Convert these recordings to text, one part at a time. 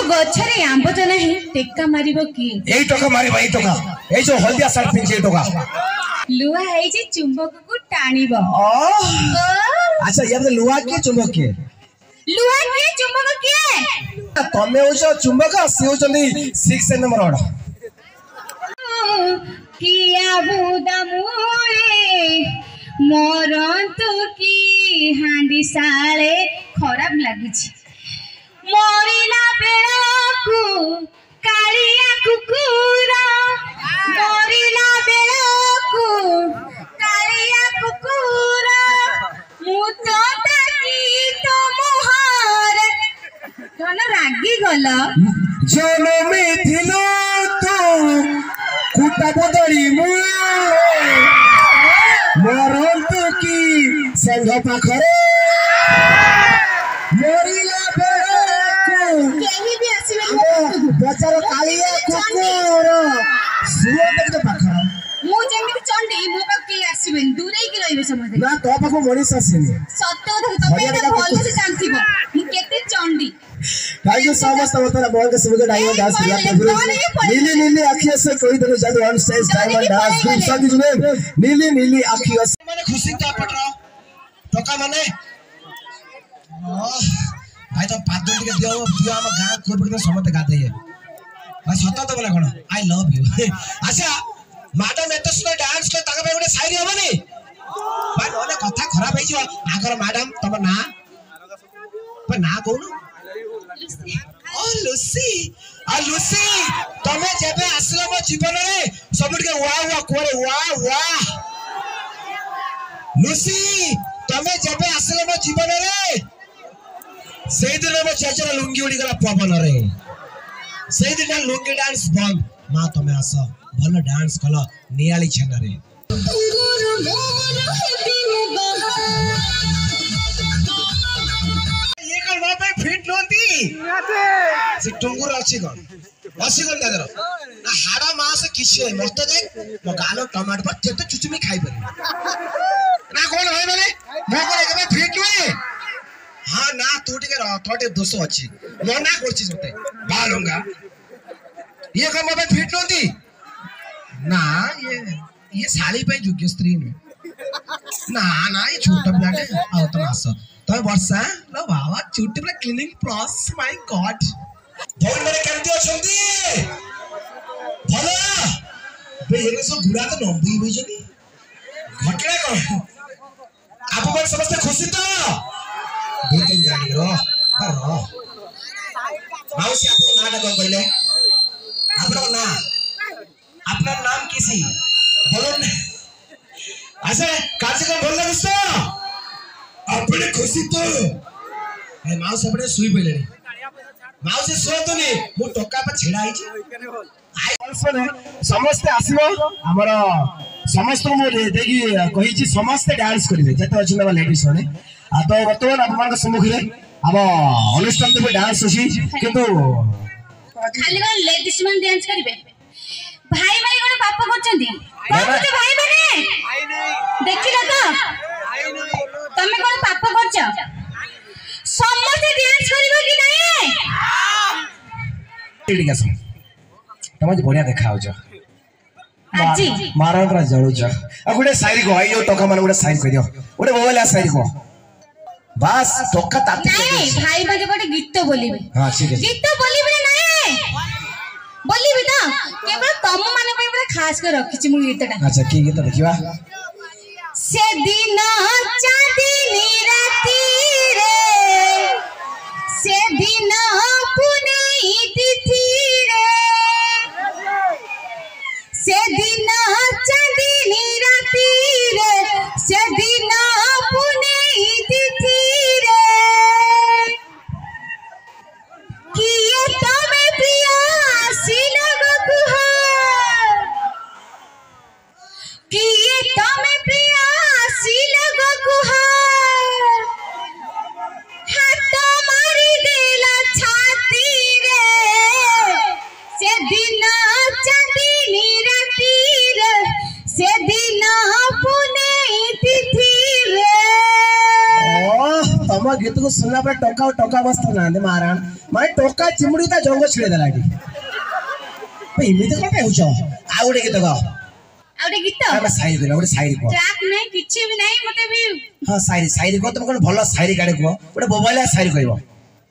गछरे आंब तो नहीं टेका मारिबो की एई टका मारिबो एई टका एई जो हल्दिया शर्ट पिन एई टका लुआ है जे चुंबक को टाणीबो अच्छा ये तो लुआ के चुंबक के लुआ के चुंबक के तमे हो चुंबक से हो चंदी 6 नंबर ऑर्डर किया बुदा मुळे मरंतु की हांडी साले खराब लागी छी मरिला बेलाकू कालिया कुकुर मरिला बेलाकू कालिया कुकुर मुतो ताकी तो मोहर कौन रागी गल जनमे थिलो तू कुटा बदली मु मरंतु की संघ पाखरे मरिला बेलाकू केही भी आसीबे बचार कालिया कुकुर सुओ तक तो पाखर मु जेमिति चंडी मो पक्की आसीबे दूरे की रहिबे समझे ना तो पाखो मनीष आसीनी सत्य तो तमे तो भलो से जानथिबो मु केते चंडी थैंक यू सो मच तमतरा बहुत के सुबह डायमंड डांस किया नीली नीली आंखों से कोई तरह जादू on stage diamond dance group संग जुने नीली नीली आंखों से माने खुशी का पटरा टका माने भाई तो पादल के दियो दियो हम गां कोइ बके समते गाते है भाई सत्ता तो बोला कोन आई लव यू अच्छा मैडम एत सुंदर डांस के ताका पे गोटे शायरी होबनी भाई नले कथा खराब है जो आगर मैडम तम ना पर ना कोन ओ लुसी तमे जेबे आसला मो जीवन रे सबड के वाह वाह कोरे वाह वाह लुसी तमे जेबे आसला मो जीवन रे सेई दिन मो चचरा लुंगी उड़ी गला पवन रे सेई दिन लुंगी डांस बंद मां तमे आस भलो डांस कलो नियाली छन रे ये कल वहां पे फिट लोंती से टुंगुर अछि कोन दादर ना हाड़ा मास किछे मस्त देख मो गालो टमाटर पर केते चुचुमी खाई परी ना कोन भाई माने मो को एकबे फिट हुए हां ना तू टिके रह थोटे दोष अछि मो ना करछि मते बालूंगा ये कम पे फिट नोती ना ये साली पे योग्य स्त्री ने ना ना ये छोटा ब्लाडे आ तो आस तो वर्षा लो बाबा चुट्टी पे क्लीनिंग प्लस माय गॉड भवन मेरे केमती अछंती भला बे ये सब गुड़ा तो नंबी होई जनी घटना कोन आप पर समस्त खुशी तो दो तीन जानी रो माउसी आपको नाटा कोन कहले आपन ना अपना नाम किसी बोलो ने अच्छा कार्यक्रम बोल लगिस तो अपने खुशी तो ए माउस अपने सुई पइलेनी माउस सुई तो नहीं मो टका पर छेड़ा आइ छी समस्त आसीबो हमर समस्त मो देखि कहि छी समस्त डांस करिवे जते अछि ना लेडीज होने आ तो वर्तमान आपन के सम्मुख रे अब अनुष्ठान तो डांस अछि किंतु खाली कोन लेडीज मन डांस करिवे भाई भाई कोन पाप करचंदी कोन तो भाई बने आई नहीं देखिला तो आई नहीं तमे कोन पाप करछ समस्त डांस करिवो कि नहीं ठीक है तमे बढ़िया देखा हो आजी मारा पर जळू छ आ गुडे शायरी को आइयो टका मन गुडे शायरी कह दियो गुडे बोला शायरी को बस टका ताती नहीं भाई बजे गोटे गीत बोलिबे हां ठीक है गीत बोलिबे नहीं बोलिबे तो केवल तम माने पे पूरा खास कर रखि छी मु गीतटा अच्छा की गीत देखिबा से दिन चांदनी राती रे से दिन पुनई तिथि रे से दिन चांदनी राती रे से दिन पुनई तिथि रे किए तमे प्रिय सिलग कुहा किए तमे प्रिय सिलग कुहा हाथ मारी देला छाती रे गीत को सुनला पर टोका टोका बस्ता ना दे मारण माने टोका चिमुड़ी ता जंग छिड़े देला एटी भाई इमिते कोटे होछ आ उडे गीत गा आउटे गीत आ साइड दे उडे साइड को ट्रैक नहीं किछि भी नहीं मते भी हां साइड को तुम कोन भलो साइड काडे को उडे बोबाइला साइड कहबो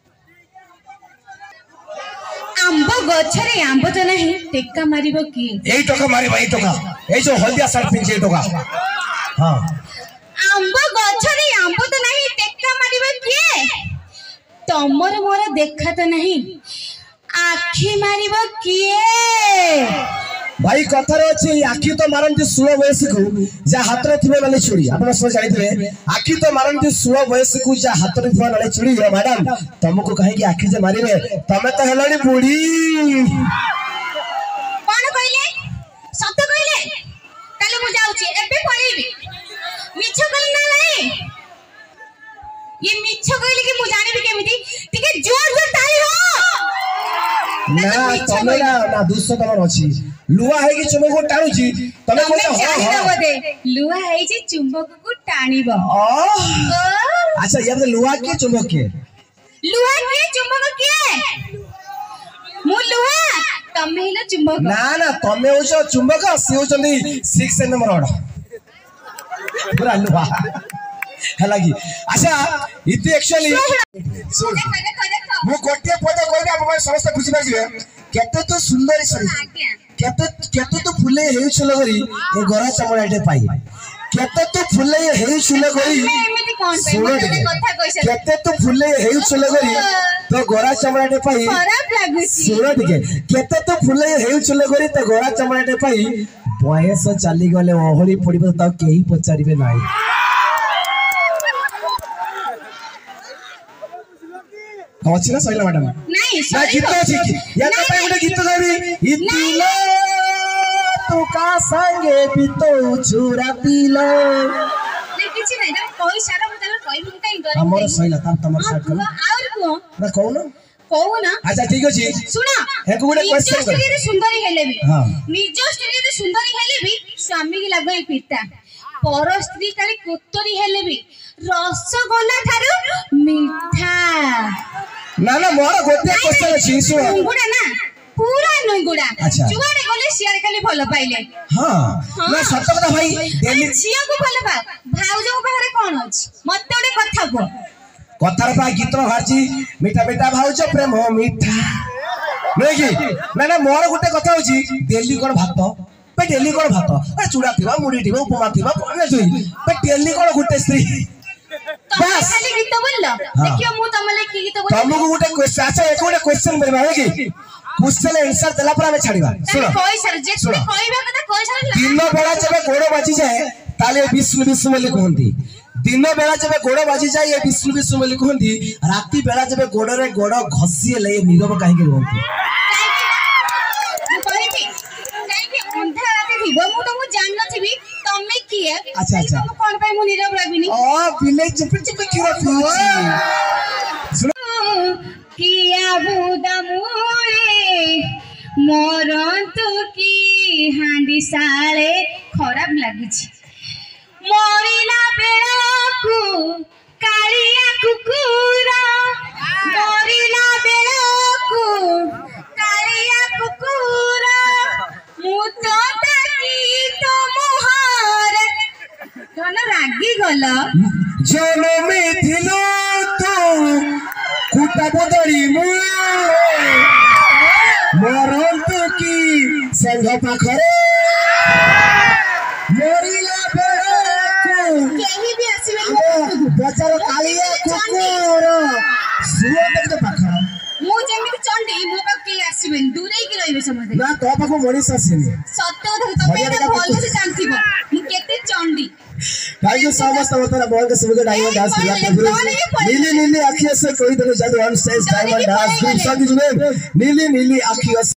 आंब गछरे आंब तो नहीं टेक्का मारिबो की एई टोका मारी भाई टोका ए जो हल्दिया शर्ट पिन टोका हां आंब गछरे आंब तो नहीं टेक्का मारिबो की तमर मोर देखा तो नहीं आखी मारिबो की भाई कथार अच्छी आखि तो मारती 16 बयस को जा हाथ में थिबे नाले छुरी आपण सब जानिथिबे आखि तो मारती 16 बयस को जा हाथ में थिबे नाले छुरी मैडम तुमको कहे कि आखि जे मारिबे तमे तो हेलानी बुढ़ी कोन कहले सत्य कहले ताले मु जाउची एबे पळेबी मिछ कहले ना नहीं ये मिछ कहले कि मु जानिबी केमिति टिके जोर जोर ताली हो ना तमे ना 200 तमर अछि लुआ है कि चुंबक को टाणु छी तमे को हां बदे लुआ है जे चुंबक को टाणीबो अच्छा ये लुआ के चुंबक के मु लुआ तमे हिला चुंबक ना तमे हो चुंबक से होचंदी 6 नंबर ऑर्डर पूरा लुआ हला की अच्छा इति एक्चुअली सुन मु गोटे पद कहबे आपण समस्त खुशी पाइबे केते तो सुंदर सरी केते तो फुले हेउ छल गरी ए गरा चमड़ाटे पाई केते तो फुले हेउ छल गरी एमिति कोन पे कथा कइसे केते तो फुले हेउ छल गरी तो गरा चमड़ाटे पाई खराब लागुची सुनो टिके केते तो फुले हेउ छल गरी तो गरा चमड़ाटे पाई बयस चली गले ओहली पड़िबो त केही पचारिबे नाही अच्छी ना सहिला मैडम नहीं ना गीत अछि या तो पे गुटे गीत गाबी इतिलो तू का संगे बितो छुरा पिलो नहीं किछि नहीं ना कोई सारा मतलब कोई भी काई करे हमर सहिला तार तमर साथ करो और को ना कहू ना अच्छा ठीक अछि सुना हे को गुटे क्वेश्चन कर निज सुंदरी हेले भी हां निज स्त्री सुंदरी हेले भी स्वामी की लागै पिता पर स्त्री काली कोतरी हेले भी रसगोल्ला थारु मीठा ना मोर गोटे क्वेश्चन अछि सुन नुंगुडा ना पूरा नुंगुडा अच्छा जुआडे गले सियार खाली भलो पाइले हां ना सत्य কথা भाई डेली झिया को भलो पा भाउजो पाखरे कोन अछि मते ओडे कथा को कथार पा गीत हारची मीठा मीठा भाउज प्रेम मीठा नहीं कि ना मोर गोटे कथा होची डेली कोन भात पे डेली कोन भात ए चूड़ा थिबा मुड़ी थिबा उपमा थिबा कोन जोई पे डेली कोन गोटे स्त्री बस खाली गीत बोललो देखियो मु तमले की गीत बोल तुमको गोटे क्वेश्चन अच्छा एक गोटे क्वेश्चन करबा है कि क्वेश्चन आंसर देला पर हमें छाड़ीबा सुनो कोई सर जे तुम कहबा कथा कोई सर दिन बेला जब गोड़ बाजी जाए ताले विष्णु विष्णु बोली कहंती दिन बेला जब गोड़ बाजी जाए ये विष्णु विष्णु बोली कहंती राती बेला जब गोड़ रे गोड़ घसी ले नीरव काहे के रहंती अंधा राती थी मु तो मु जान न थी तमे की है अच्छा अच्छा तुम कोन पे मु नीरव रबिनी ओ बिले चुप चुप की रखी सुनो किया बुदा मुरे मरंतु की हांडी साले खराब लागुची मरिला बेलाकू कालिया कुकुरा मरिला बेलाकू कालिया कुकुरा मुतो ताकी तो मोहर कौन रागी गला जनमे थिलो तू कुटा बदली मु मरंतु की संघ पाखरे मरिला बेलाकू केही भी आसीबे बचार कालिया कुकुर सुनो तक तो पाखरा मु जेमिति चंडी मो पाक के आसीबे दूरे की रहिबे समझे ना तो पाखो मनीष आसीनी सत्य କଥା ତମେ ଏଟା ଭଲ ସେ ଜାଣିଥିବ ମୁଁ କେତେ ଚଣ୍ଡी थैंक यू सो मच तमतरा बहुत सुबह डायमंड डांस किया नीली नीली आँखियों से कोई तरह जादू ऑन स्टेज डायमंड डांस नीली नीली आँखियों